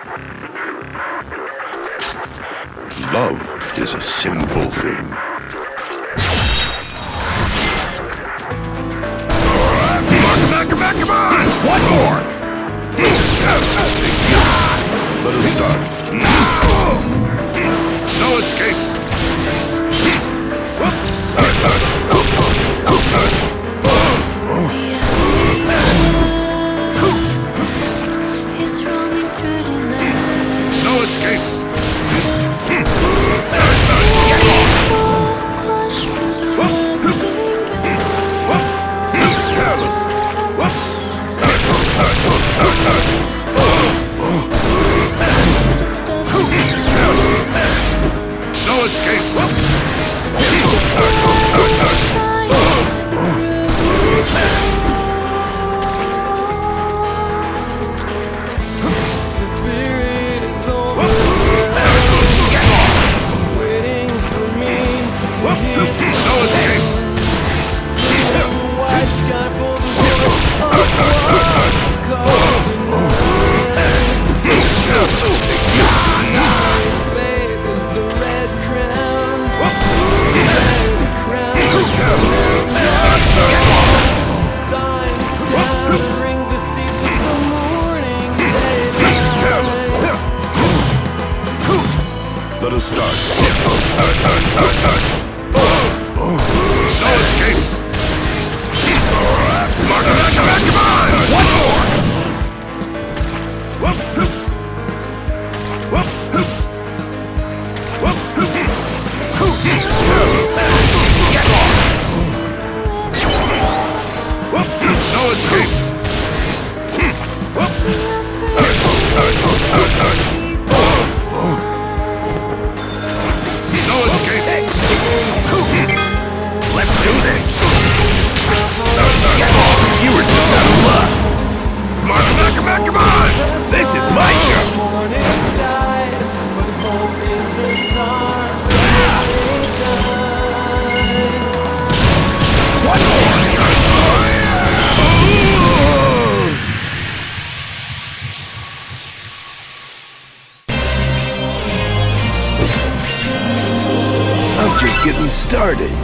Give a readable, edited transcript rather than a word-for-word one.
Love is a sinful thing. Come on! One more! Let us start. No escape! No escape! No escape! The spirit is over, waiting for me. No escape! White sky for the voice of one calls tonight. Babe is the red crown. Red crown. Dimes gathering the seeds of the morning daylight. Let us start. No escape! Come on! One more! No escape! No escape! Let's do this! You were just out of luck! Come on! This is my show! Morning tide, but hope is the star. One more! I'm just getting started.